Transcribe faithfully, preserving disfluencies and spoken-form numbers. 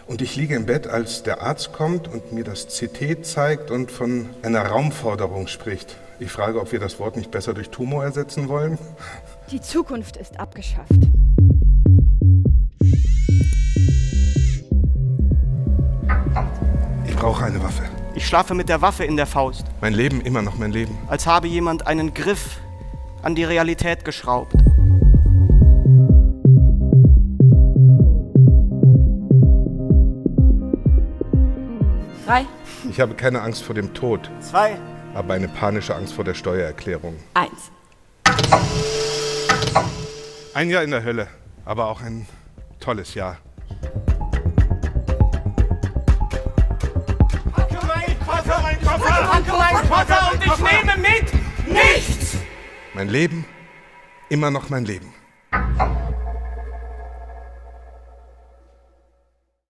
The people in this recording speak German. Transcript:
Und ich liege im Bett, als der Arzt kommt und mir das C T zeigt und von einer Raumforderung spricht. Ich frage, ob wir das Wort nicht besser durch Tumor ersetzen wollen. Die Zukunft ist abgeschafft. Ich brauche eine Waffe. Ich schlafe mit der Waffe in der Faust. Mein Leben, immer noch mein Leben. Als habe jemand einen Griff an die Realität geschraubt. Drei. Ich habe keine Angst vor dem Tod. Zwei. Aber eine panische Angst vor der Steuererklärung. Eins. Ein Jahr in der Hölle, aber auch ein tolles Jahr. Packe meinen Koffer, mein Koffer, packe meinen Koffer und ich nehme mit nichts! Mein Leben, immer noch mein Leben.